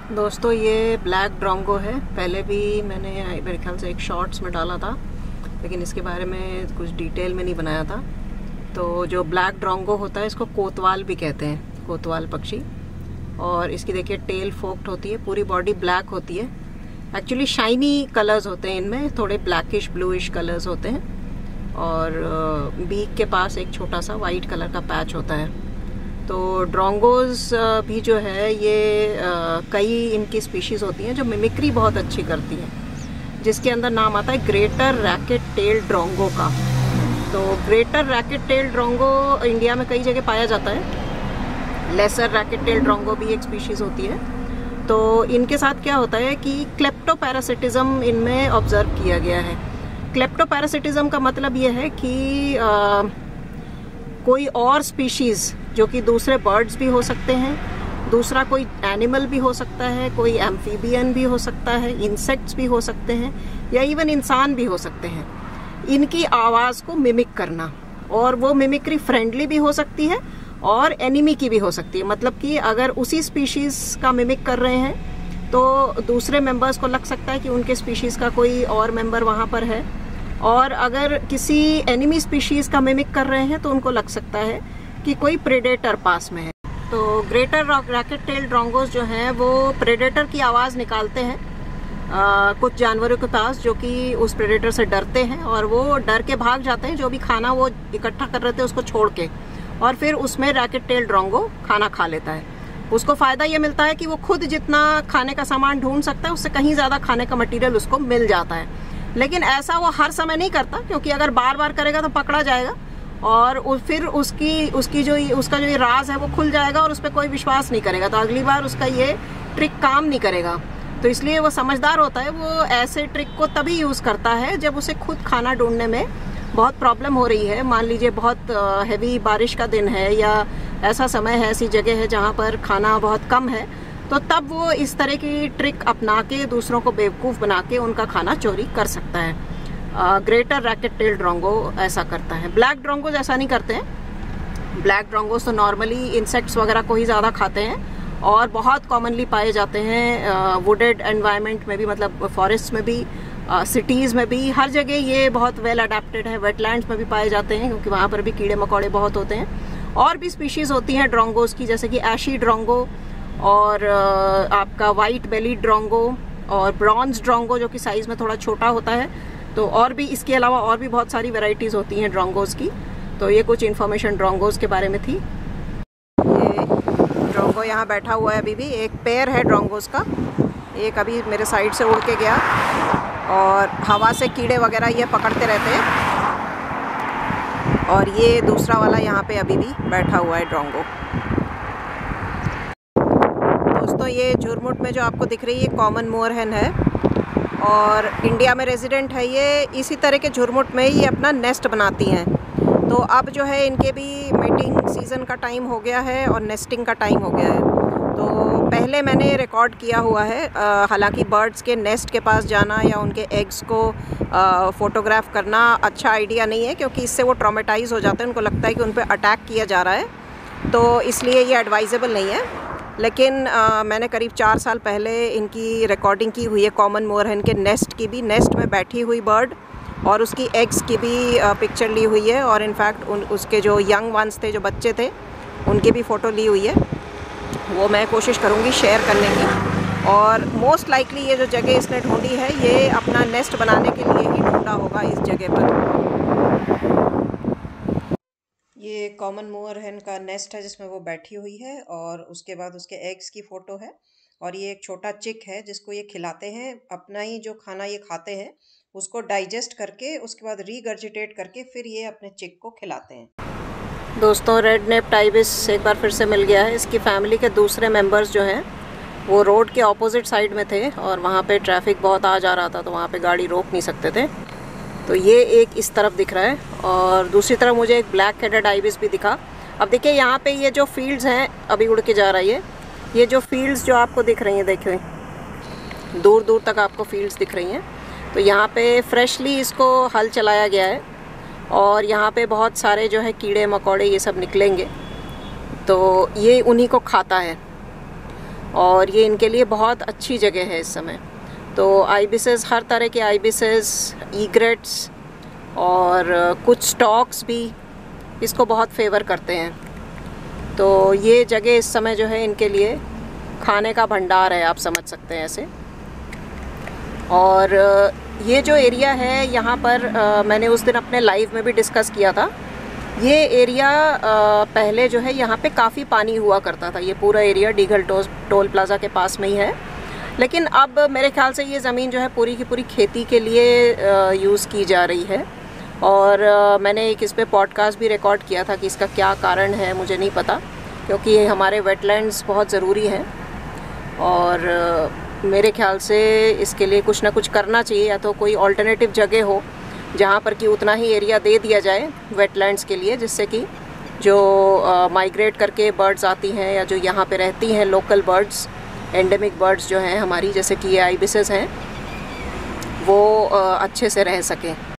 दोस्तों ये black drongo है। पहले भी मैंने मेरे ख्याल से एक शॉर्ट्स में डाला था, लेकिन इसके बारे में कुछ डिटेल में नहीं बनाया था। तो जो ब्लैक ड्रोंगो होता है इसको कोतवाल भी कहते हैं, कोतवाल पक्षी। और इसकी देखिए टेल फोक्ड होती है, पूरी बॉडी ब्लैक होती है। एक्चुअली शाइनी कलर्स होते हैं इनमें, थोड़े ब्लैकिश ब्लूइश कलर्स होते हैं। और बीक के पास एक छोटा सा वाइट कलर का पैच होता है। तो ड्रोंगोज भी जो है ये कई इनकी स्पीशीज़ होती हैं जो मिमिक्री बहुत अच्छी करती हैं, जिसके अंदर नाम आता है ग्रेटर रैकेट टेल ड्रोंगो का। तो greater racket tail drongo India में कई जगह पाया जाता है। लेसर रैकेट टेल ड्रोंगो भी एक स्पीशीज़ होती है। तो इनके साथ क्या होता है कि क्लेप्टोपैरासिटिज्म इनमें ऑब्जर्व किया गया है। क्लेप्टोपैरासिटिज्म का मतलब ये है कि कोई और स्पीशीज़ जो कि दूसरे बर्ड्स भी हो सकते हैं, दूसरा कोई एनिमल भी हो सकता है, कोई एम्फीबियन भी हो सकता है, इंसेक्ट्स भी हो सकते हैं, या इवन इंसान भी हो सकते हैं, इनकी आवाज़ को मिमिक करना। और वो मिमिक्री फ्रेंडली भी हो सकती है और एनिमी की भी हो सकती है। मतलब कि अगर उसी स्पीशीज़ का मिमिक कर रहे हैं तो दूसरे मेंबर्स को लग सकता है कि उनके स्पीशीज़ का कोई और मेंबर वहाँ पर है, और अगर किसी एनिमी स्पीशीज़ का मिमिक कर रहे हैं तो उनको लग सकता है कि कोई प्रेडेटर पास में है। तो ग्रेटर रैकेट टेल ड्रोंगोज जो हैं वो प्रेडेटर की आवाज़ निकालते हैं कुछ जानवरों के पास जो कि उस प्रेडेटर से डरते हैं, और वो डर के भाग जाते हैं। जो भी खाना वो इकट्ठा कर रहे थे उसको छोड़ के, और फिर उसमें रैकेट टेल ड्रोंगो खाना खा लेता है। उसको फ़ायदा ये मिलता है कि वो खुद जितना खाने का सामान ढूंढ सकता है उससे कहीं ज़्यादा खाने का मटीरियल उसको मिल जाता है। लेकिन ऐसा वो हर समय नहीं करता, क्योंकि अगर बार बार करेगा तो पकड़ा जाएगा, और फिर उसका जो राज है वो खुल जाएगा और उस पर कोई विश्वास नहीं करेगा, तो अगली बार उसका ये ट्रिक काम नहीं करेगा। तो इसलिए वो समझदार होता है, वो ऐसे ट्रिक को तभी यूज़ करता है जब उसे खुद खाना ढूंढने में बहुत प्रॉब्लम हो रही है। मान लीजिए बहुत हैवी बारिश का दिन है, या ऐसा समय है, ऐसी जगह है जहाँ पर खाना बहुत कम है, तो तब वो इस तरह की ट्रिक अपना के दूसरों को बेवकूफ़ बना के उनका खाना चोरी कर सकता है। ग्रेटर रैकेट टेल ड्रोंगो ऐसा करता है। ब्लैक ड्रोंगोज ऐसा नहीं करते हैं। ब्लैक ड्रोंगोज तो नॉर्मली इंसेक्ट्स वगैरह को ही ज़्यादा खाते हैं, और बहुत कॉमनली पाए जाते हैं वुडेड एनवायरनमेंट में भी, मतलब फॉरेस्ट में भी, सिटीज़ में भी, हर जगह ये बहुत वेल अडेप्टेड है। वेटलैंड्स में भी पाए जाते हैं क्योंकि वहाँ पर भी कीड़े मकोड़े बहुत होते हैं। और भी स्पीशीज़ होती हैं ड्रोंगोज की, जैसे कि एशी ड्रोंगो, और आपका वाइट बेली ड्रोंगो, और ब्रॉन्ज ड्रोंगो जो कि साइज़ में थोड़ा छोटा होता है। तो और भी इसके अलावा और भी बहुत सारी वैरायटीज़ होती हैं ड्रोंगोज की। तो ये कुछ इन्फॉर्मेशन ड्रोंगोज के बारे में थी। ये ड्रोंगो यहाँ बैठा हुआ है, अभी भी एक पेयर है ड्रोंगोज का। एक अभी मेरे साइड से उड़ के गया, और हवा से कीड़े वगैरह ये पकड़ते रहते हैं। और ये दूसरा वाला यहाँ पे अभी भी बैठा हुआ है ड्रोंगो। दोस्तों ये झुरमुट में जो आपको दिख रही है ये कॉमन मोरहेन है, और इंडिया में रेजिडेंट है। ये इसी तरह के झुरमुट में ही अपना नेस्ट बनाती हैं। तो अब जो है इनके भी मेटिंग सीज़न का टाइम हो गया है और नेस्टिंग का टाइम हो गया है। तो पहले मैंने रिकॉर्ड किया हुआ है। हालांकि बर्ड्स के नेस्ट के पास जाना या उनके एग्स को फ़ोटोग्राफ करना अच्छा आइडिया नहीं है, क्योंकि इससे वो ट्रॉमेटाइज़ हो जाते हैं, उनको लगता है कि उन पर अटैक किया जा रहा है, तो इसलिए ये एडवाइजेबल नहीं है। लेकिन मैंने करीब 4 साल पहले इनकी रिकॉर्डिंग की हुई है, कॉमन मोरहेन के नेस्ट की भी, नेस्ट में बैठी हुई बर्ड, और उसकी एग्स की भी पिक्चर ली हुई है। और इनफैक्ट उसके जो यंग वंस थे, जो बच्चे थे, उनकी भी फ़ोटो ली हुई है। वो मैं कोशिश करूँगी शेयर करने की। और मोस्ट लाइकली ये जो जगह इसने ढूंढी है ये अपना नेस्ट बनाने के लिए ही ढूंढा होगा इस जगह पर। ये कॉमन मोरहेन का नेस्ट है जिसमें वो बैठी हुई है, और उसके बाद उसके एग्स की फ़ोटो है। और ये एक छोटा चिक है जिसको ये खिलाते हैं। अपना ही जो खाना ये खाते हैं उसको डाइजेस्ट करके उसके बाद रीगर्जिटेट करके फिर ये अपने चिक को खिलाते हैं। दोस्तों रेड नेप्ड आइबिस एक बार फिर से मिल गया है। इसकी फैमिली के दूसरे मेंबर्स जो हैं वो रोड के ऑपोजिट साइड में थे, और वहाँ पे ट्रैफिक बहुत आ जा रहा था, तो वहाँ पे गाड़ी रोक नहीं सकते थे। तो ये एक इस तरफ दिख रहा है, और दूसरी तरफ मुझे एक ब्लैक हेडेड आइबिस भी दिखा। अब देखिए यहाँ पे ये जो फील्ड्स हैं, अभी उड़ के जा रहा है ये जो फील्ड्स जो आपको दिख रही हैं, देखिए दूर दूर तक आपको फील्ड्स दिख रही हैं। तो यहाँ पे फ्रेशली इसको हल चलाया गया है, और यहाँ पे बहुत सारे जो है कीड़े मकोड़े ये सब निकलेंगे, तो ये उन्हीं को खाता है। और ये इनके लिए बहुत अच्छी जगह है इस समय। तो आइबिसेस, हर तरह के आइबिसेस, ईग्रेट्स और कुछ स्टॉक्स भी इसको बहुत फेवर करते हैं। तो ये जगह इस समय जो है इनके लिए खाने का भंडार है, आप समझ सकते हैं ऐसे। और ये जो एरिया है यहाँ पर मैंने उस दिन अपने लाइव में भी डिस्कस किया था। ये एरिया पहले जो है यहाँ पे काफ़ी पानी हुआ करता था। ये पूरा एरिया डीगल टोल प्लाज़ा के पास में ही है, लेकिन अब मेरे ख्याल से ये ज़मीन जो है पूरी की पूरी खेती के लिए यूज़ की जा रही है। और मैंने एक इस पे पॉडकास्ट भी रिकॉर्ड किया था कि इसका क्या कारण है मुझे नहीं पता, क्योंकि हमारे वेटलैंड्स बहुत ज़रूरी हैं और मेरे ख्याल से इसके लिए कुछ ना कुछ करना चाहिए, या तो कोई ऑल्टरनेटिव जगह हो जहाँ पर कि उतना ही एरिया दे दिया जाए वेटलैंड्स के लिए, जिससे कि जो माइग्रेट करके बर्ड्स आती हैं या जो यहाँ पे रहती हैं लोकल बर्ड्स, एंडेमिक बर्ड्स जो हैं हमारी, जैसे कि ये आइबिसेस हैं, वो अच्छे से रह सकें।